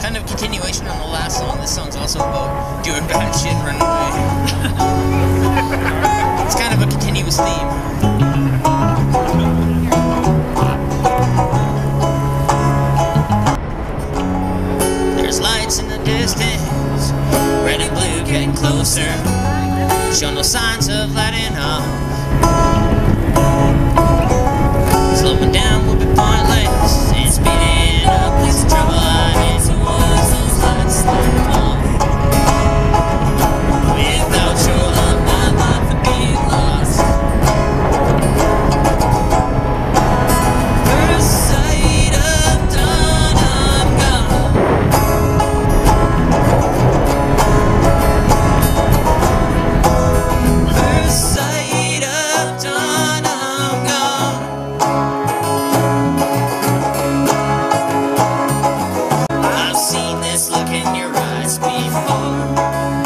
kind of continuation on the last song. This song's also about doing bad shit and running away. It's kind of a continuous theme. There's lights in the distance, red and blue getting closer, show no signs of letting up. Slowing down will be pointless, and speeding up leads to trouble. I need towards those lights sliding on. Without your love, my life would be lost. First sight of dawn, I'm gone. First sight of dawn, I'm gone. I've seen this look in your eyes before.